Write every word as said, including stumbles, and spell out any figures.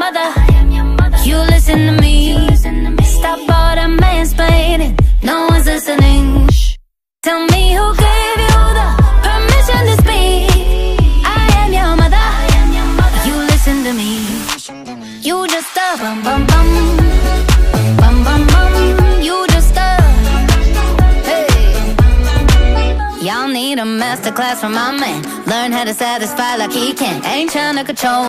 mother. You listen to me. Stop all the mansplaining. No one's listening. Tell me who gave you the permission to speak. I am your mother. You listen to me. You just a bum bum bum. Bum bum bum. You just a hey. Y'all need a masterclass from my man. Learn how to satisfy like he can. Ain't trying to control.